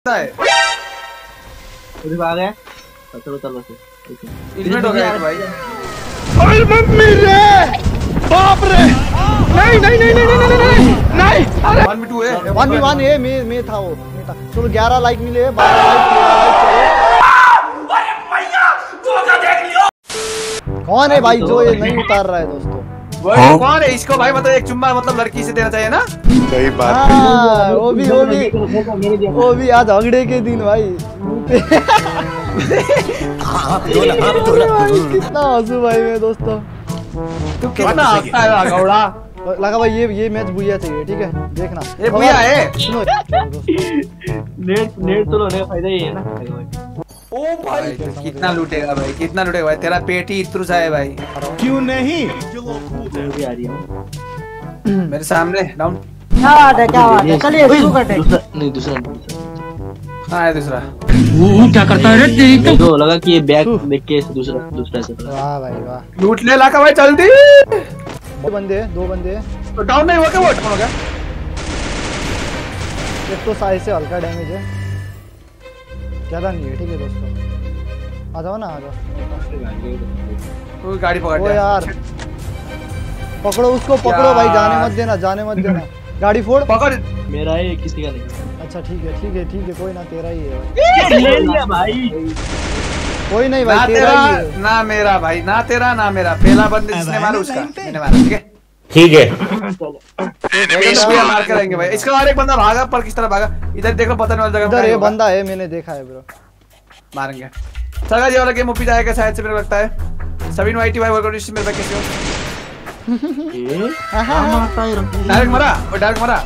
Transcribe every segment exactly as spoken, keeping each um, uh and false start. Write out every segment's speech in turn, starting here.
है आ गया चलो चलो से इलिमिनेट हो गया भाई। ओए मम्मी रे बाप रे नहीं नहीं नहीं नहीं नहीं नहीं नहीं अरे वन टू है वन वी वन है मैं मैं था वो मैं था चलो ग्यारह लाइक मिले बारह लाइक अरे भैया तू क्या देख लियो कौन है भाई जो ये नहीं उतार रहा है दोस्तों वो कौन है इसको भाई मतलब एक चुम्मा मतलब लड़की से देना चाहिए ना। सही बात हाँ, वो भी वो भी वो भी आज झगड़े के दिन भाई कितना हंसू भाई मैं दोस्तों तू कितना हंसता है गौड़ा। लगा भाई ये ये मैच बुया चाहिए ठीक है देखना ये बुया है सुनो नेट नेट तो लेने का फायदा ही है ना। ओ भाई कितना लूटेगा भाई कितना लूटेगा भाई तेरा पेट ही इतना सा है भाई। क्यों नहीं भी आ रही है मेरे सामने डाउन क्या बात है क्या बात है चलिए शुरू करते हैं। नहीं दूसरा हां है दूसरा वो क्या करता है रे तो लगा कि ये बैक देख के दूसरा दूसरा से वाह भाई वाह लूट ले लाका भाई जल्दी। दो बंदे दो बंदे तो डाउन नहीं हुआ क्या वो हो गया। एक तो साइज से हल्का डैमेज है ज्यादा नहीं है ठीक है दोस्तों आ जाओ ना आ जाओ वो गाड़ी पकड़ ओ लिया यार पकड़ो उसको पकड़ो भाई जाने मत देना जाने मत देना गाड़ी फोड़ पकड़ मेरा है किसी का नहीं। अच्छा ठीक है ठीक है ठीक है कोई ना तेरा ही है भाई ले लिया भाई कोई नहीं ना भाई तेरा तेरा ही है ना मेरा भाई ना तेरा ना मेरा पहला बंदे जिसने मारा उसका मैंने मारा ठीक है ठीक है ये मार के रहेंगे भाई। इसका और एक बंदा भागा पर किस तरह भागा इधर देखो पता नहीं वाली जगह इधर पे ये होगा। बंदा है मैंने देखा है ब्रो मारेंगे सगा जी वाला गेम ओपी जाएगा शायद से मेरे को लगता है। सभी वाईटी भाई वर्कआउट इस मेरे पे कैसे हो ये मारता है डायरेक्ट मरा और डायरेक्ट मरा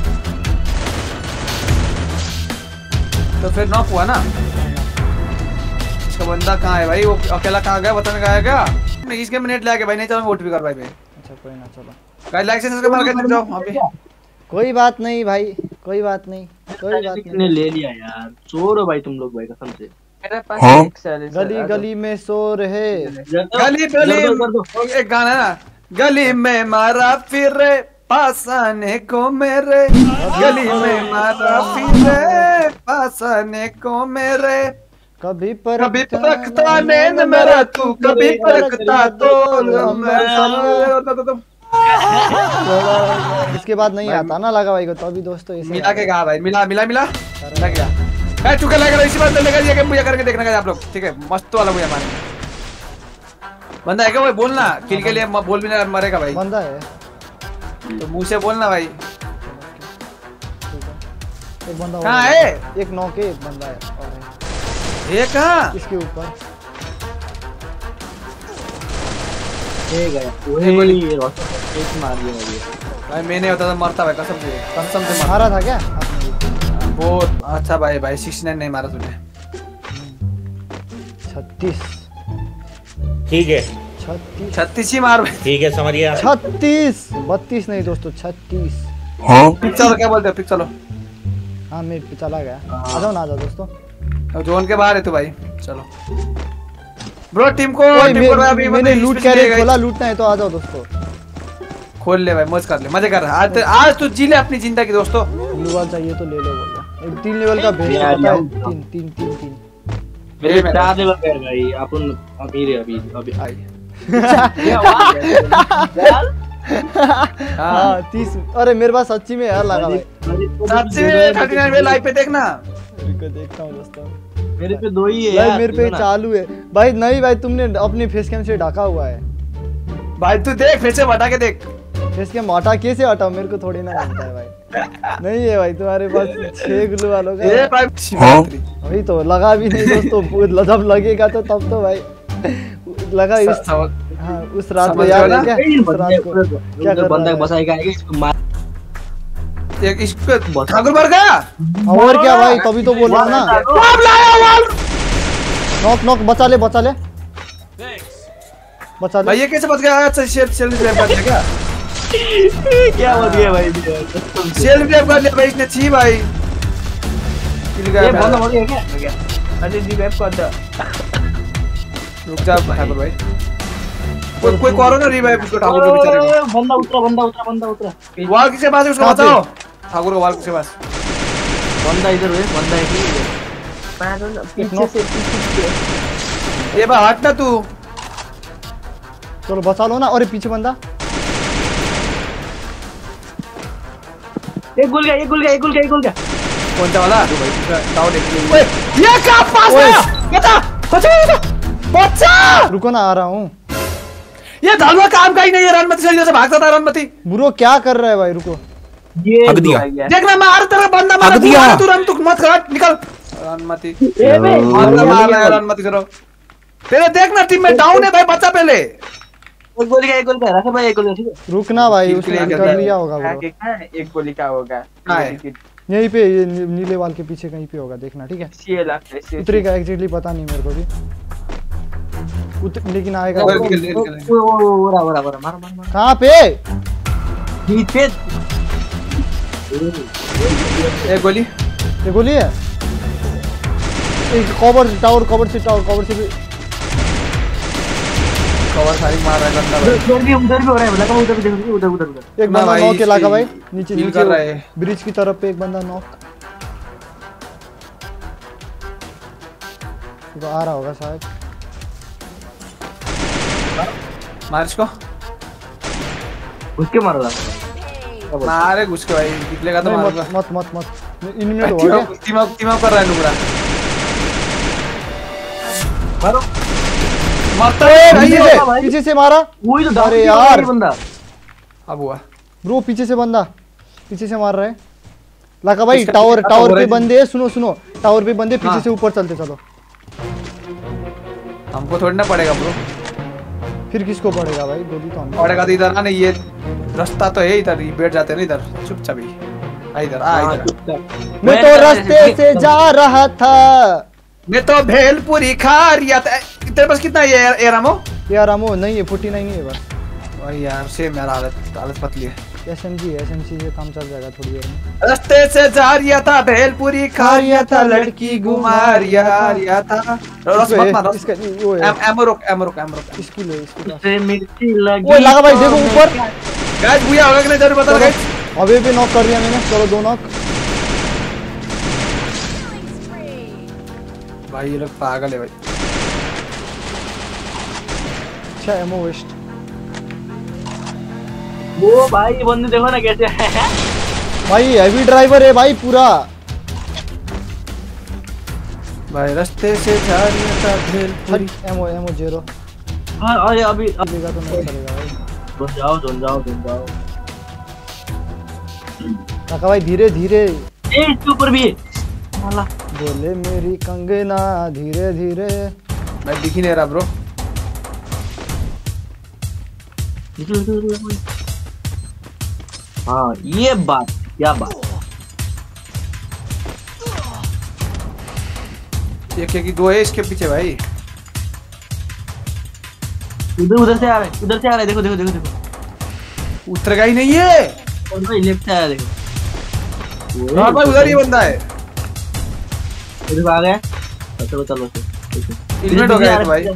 तो फिर नॉक हुआ ना। इसका बंदा कहाँ है भाई वो अकेला कहाँ गया बताने गया क्या नहीं इस गेम में नेट ले आके भाई नहीं चलो वोट भी कर भाई भाई। अच्छा कोई ना चलो गाइस लाइक से सब्सक्राइब मार के जाओ अभी कोई बात नहीं भाई कोई बात नहीं कोई बात किसने नहीं ले लिया यार चोर हो भाई तुम लोग भाई कसम से। मेरे पास एक सैलेंसर गली गली में शोर है गली गली एक गाना है ना गली में मारा फिर पास आने को मेरे गली में मारा फिर पास आने को मेरे कभी पर कभी परखता नैन मेरा तू कभी परखता तो इसके बाद नहीं आता ना लगा भाई को तो अभी दोस्तों इसे मिला के कहा भाई मिला मिला मिला लग गया है चुका लग रहा इसी बात लेकर ये गेम बुया करके देखना का आप लोग ठीक है मस्त वाला बुया मारेंगे। बंदा है क्या भाई बोलना किल के लिए बोल भी ना मरेगा भाई बंदा है तो मुंह से बोलना भाई एक बंदा कहाँ और है एक नॉक है एक बंदा है और है ये कहाँ इसके ऊपर ये गया ओए ये रोशन एक मार दिया भाई भाई मैंने होता तो मरता भाई कसम से कसम से मर मारा था क्या आपने बहुत अच्छा भाई भाई सिक्सटी नाइन नहीं मारा तूने छत्तीस ठीक है छत्तीस छत्तीस ही मार भाई। ठीक है समझ गया छत्तीस बत्तीस नहीं दोस्तों छत्तीस पिक चलो क्या बोलते हो पिक चलो हाँ मैं चला गया आ जाओ ना आ जाओ दोस्तों अब जोन के बाहर है तू भाई चलो ब्रो टीम को ओए, टीम मैं, को अभी मैंने लूट कैरेट खोला लूटना है तो आ जाओ दोस्तों खोल ले भाई मौज कर ले मजे कर रहा आज आज तू जी ले अपनी जिंदगी दोस्तों। ब्लू वाल चाहिए तो ले लो बोल एक तीन लेवल का भेज पता है तीन तीन तीन तीन मेरे चार लेवल पे भाई अपन अमीर है अभी अभी आई हाँ तीस अरे मेरे पास सच्ची में यार लगा भाई सच्ची में थर्टी नाइन में लाइव पे देखना को देखता हूँ दोस्तों मेरे पे दो ही है भाई यार मेरे पे चालू है भाई नहीं भाई तुमने अपने फेस कैम से ढका हुआ है भाई तू देख फिर से हटा के देख फेस कैम हटा कैसे हटाओ मेरे को थोड़ी ना बनता है भाई नहीं है भाई तुम्हारे पास छह ग्लू वालों का ये भाई अभी तो लगा भी नहीं दोस्तों जब लगेगा तो तब तो भाई लगा इस हाँ उस रात को याद है क्या उस रात को क्या कर बंदा रहा बसाएगा इसको मार एक इसको ठाकुर मर गया है और क्या भाई तभी तो बोल रहा हूँ ना बाप लाया वाल नॉक नॉक बचा ले बचा ले बचा ले भाई ये कैसे बच गया अच्छा शेल शेल ग्रैब कर लिया क्या क्या हो गया भाई शेल ग्रैब कर लिया भाई इसने छी भाई किल गया ये बंदा हो गया क्या अरे जी वेब कर दो रुक जा ठाकुर भाई कोई कोई करो ना रिवाइव इसको ठाकुर को बेचारे को बंदा उतरा बंदा उतरा बंदा उतरा वाल किसके पास है उसको बचाओ ठाकुर को वाल किसके पास बंदा इधर है, बंदा है पीछे से पीछे। ये बा हट ना तू। चलो बचा लो ना। और पीछे बंदा। एक गोल गया, एक गोल गया, एक गोल गया, एक गोल गया। कौन सा वाला? डाउन एक। ओए ये कहां पास गया? बता बचा बचा। रुको ना, आ रहा हूँ। ये धलवा काम का ही नहीं है। रणमती से जैसे भागता था रणमती। ब्रो क्या कर रहा है भाई? रुको ये हक दिया। देखना मैं हर तरफ बंदा मारा। तू तू रन तू मत कर, निकल रणमती। ए बे मार मार रहा है रणमती करो। तेरे देखना टीम में डाउन है भाई, बच्चा पहले। एक गोल गया, एक गोल गया। रखा भाई एक गोल गया, ठीक है। रुकना भाई, उसने कर लिया होगा ब्रो। एक गोली का होगा। यहीं पे ये नी- नीले वाल के पीछे कहीं पे होगा, देखना ठीक है। उतरी का एग्जैक्टली पता नहीं मेरे को भी। उत, लेकिन आएगा। वो वो वो रहा वो रहा मार मार मार। कहाँ पे? बीच पे एक गोली। ये गोली है। एक कवर टावर, कवर से टावर, कवर से भी। कवर सारी मार रहा है गंदा भाई। उधर भी उधर भी हो रहा है। लगा उधर भी देखो, उधर उधर उधर। एक बंदा नॉक के लगा भाई नीचे हील कर रहा है। नीचे ब्रिज की तरफ पे एक बंदा नॉक। तो आ रहा होगा शायद। मार इसको। उसके मार रहा मारे घुस के भाई, निकलेगा तो नहीं, मारूंगा। मत मत मत मत इनमें हो गया। टीम अप टीम अप कर रहा है लुगड़ा। मारो। मरता है भाई पीछे ये। से पीछे से मारा। वही तो अरे यार बंदा। अब हुआ। ब्रो पीछे से बंदा, पीछे से मार रहा है। लगा भाई इसका- टावर इसका टावर हो पे रहा है। बंदे। सुनो सुनो, टावर पे बंदे, पीछे हाँ। से ऊपर चलते चलो। हमको थोड़ी ना पड़ेगा ब्रो। फिर किसको पड़ेगा भाई? गोली तो हम। पड़ेगा तो इधर आने। ये रास्ता तो है इधर, बैठ जाते हैं ना इधर चुपचाप ही। आ इधर आ हाँ, इधर। चुपचाप। मैं तो रास्ते से जा रहा था। मैं तो भेलपुरी खा रिया था। तेरे पास कितना ये एरामो? यार रामो नहीं है, फोर्टी नाइन है बस। भाई यार सेम यार, हालत हालत पतली है। एसएमजी एसएमजी से काम चल जाएगा थोड़ी देर में। रास्ते से जा रिया था, भेलपुरी खा रिया था, लड़की घुमा रिया रिया था। रस मत मार। इसका वो है, एम एमो रोक एमो रोक एमो रोक। इसकी ले इसकी। उससे मिर्ची लगी। ओए लगा भाई, देखो ऊपर। गाइस भूया होगा कि नहीं जरूर बता गाइस। अबे भी नॉक कर दिया मैंने। चलो दो नॉक। भाई ये लोग पागल है भाई। अच्छा एमो वेस्ट। वो भाई ये बंदे देखो ना कैसे है। भाई हैवी ड्राइवर है भाई पूरा। भाई रास्ते से जा रिया था भेलपुरी। Ammo ammo zero. हाँ अरे अभी अब देगा तो नहीं चलेगा भाई। सुन जाओ सुन जाओ सुन जाओ। लगा भाई धीरे धीरे। ए इसके ऊपर भी है। माला बोले मेरी कंगना धीरे धीरे। मैं दिख ही नहीं रहा ब्रो। निकल निकल निकल। हाँ ये बात, क्या बात। एक एक दो है इसके पीछे भाई। उधर उधर से आ रहा है, उधर से आ रहा है। देखो देखो देखो देखो। उतरेगा ही नहीं है। और भाई लेफ्ट से आ रहा है, देखो। हाँ भाई उधर ही बंदा है। इधर आ गया। चलो चलो चलो। हेलमेट हो गया है भाई।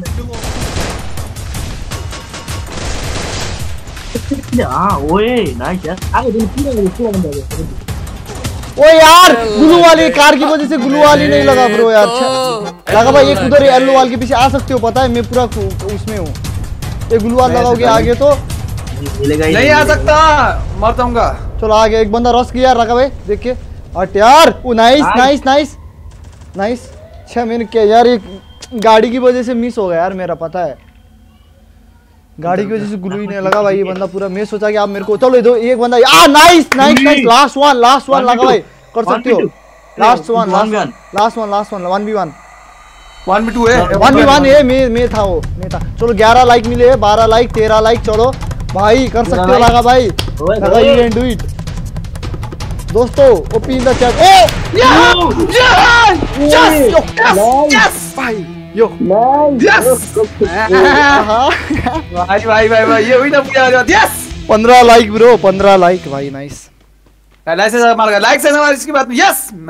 हाँ ओए नाइस यार। आगे दिन पूरा पूरा बंदा है। ओ यार ग्लू वाली कार की वजह से ग्लू वाली नहीं लगा ब्रो यार। अच्छा लगा भाई, एक उधर येलो वाल के पीछे आ सकते हो, पता है मैं पूरा उसमें हूँ। एक ग्लू वाल लगाओगे आगे तो मिलेगा ही नहीं आ सकता, मर जाऊंगा। चलो आगे एक बंदा रस किया रखा भाई, देख के हट यार। Oh nice nice nice nice. अच्छा मैंने क्या यार, एक गाड़ी की वजह से मिस हो गया यार मेरा, पता है गाड़ी की वजह से ग्लू ही नहीं लगा भाई। ये बंदा पूरा, मैं सोचा कि आप मेरे को चलो इधर एक बंदा। आ nice nice nice. Last one last one लगा भाई, कर सकते हो। Last one last one last one last one one B one one B two है। वन बी वन है। मैं मैं था वो मैं था। चलो ग्यारह लाइक मिले, बारह लाइक, तेरह लाइक। चलो भाई कर सकते हो लगा भाई, लगा यू कैन डू इट दोस्तों। OP in the chat. Oh yes yes भाई यो यस भाई भाई भाई भाई ये हुई ना पूरा। यस पंद्रह लाइक ब्रो, पंद्रह लाइक भाई नाइस। लाइक से मार, लाइक से हमारी इसकी बात। यस